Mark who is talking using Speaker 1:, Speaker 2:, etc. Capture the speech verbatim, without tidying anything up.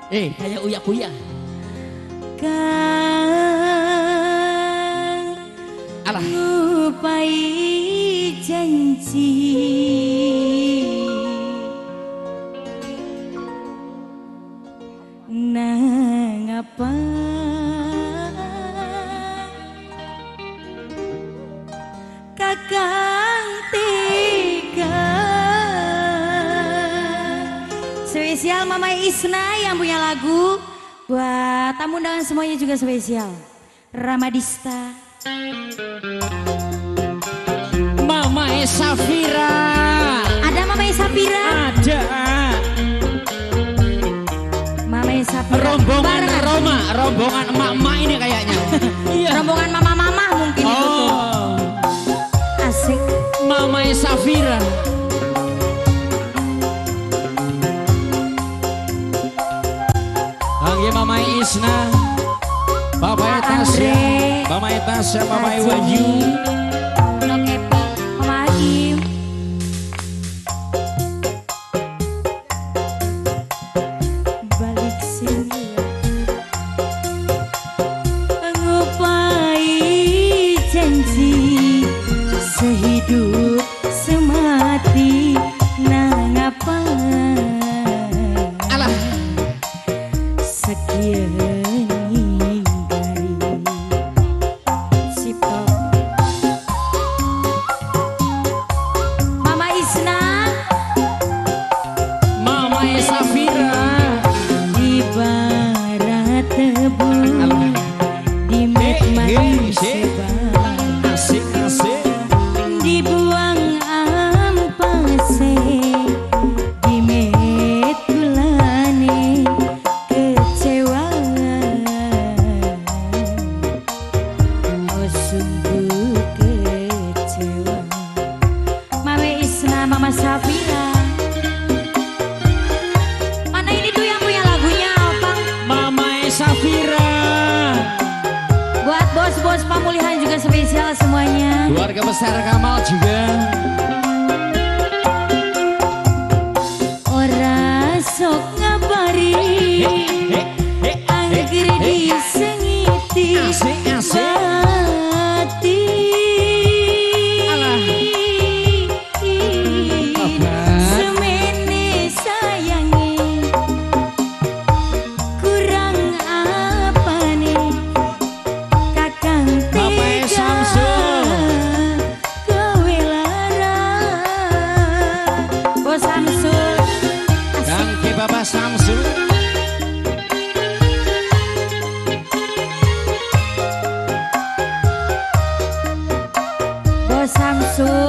Speaker 1: Eh, kayak uya kuya.
Speaker 2: Kang
Speaker 1: Alah.
Speaker 2: lupai janji nang apa kakang tega. Spesial Mama Isna yang punya lagu buat tamu undangan semuanya juga spesial. Ramadista,
Speaker 1: Mama Safira.
Speaker 2: ada Mama Safira,
Speaker 1: Ada.
Speaker 2: Mama Safira.
Speaker 1: Rombongan
Speaker 2: Barengan.
Speaker 1: Roma, rombongan emak-emak ini kayaknya. Iya.
Speaker 2: Rombongan mama-mama mungkin itu tuh.
Speaker 1: Oh,
Speaker 2: Asik.
Speaker 1: Mama Safira. Lagi Mama Isna, Bapak Tasya,
Speaker 2: Andre,
Speaker 1: Mama Tasya, Mama
Speaker 2: Haji,
Speaker 1: Wahyu.
Speaker 2: Nok Epi, Mama Hakim. Balik sini ngupai janji sehidup semati nang apa
Speaker 1: Alah.
Speaker 2: sekian hinggari Sipto Mama Isna
Speaker 1: Mama Safira.
Speaker 2: di barat tebu
Speaker 1: Alah.
Speaker 2: di mek
Speaker 1: Hey,
Speaker 2: manis
Speaker 1: hey,
Speaker 2: sebang
Speaker 1: Asik, asik.
Speaker 2: dibuang ampase di met gulane kecewa oh sungguh kecewa. Mama Isna, Mama Safira, mana ini tuh yang punya lagunya apa?
Speaker 1: Mama Safira.
Speaker 2: Buat bos-bos pemulihan juga spesial semuanya.
Speaker 1: Keluarga besar Kamal juga.
Speaker 2: Ora sok ngabari angger disengiti
Speaker 1: Asik, asik.
Speaker 2: bati.
Speaker 1: Alah. Obat.
Speaker 2: Semene sayangi kurang apa nih kakang
Speaker 1: Bapak
Speaker 2: tega
Speaker 1: Samsul.
Speaker 2: kowe lara Bos Samsul.
Speaker 1: Dan ke Bapak Samsul.
Speaker 2: Bos Samsul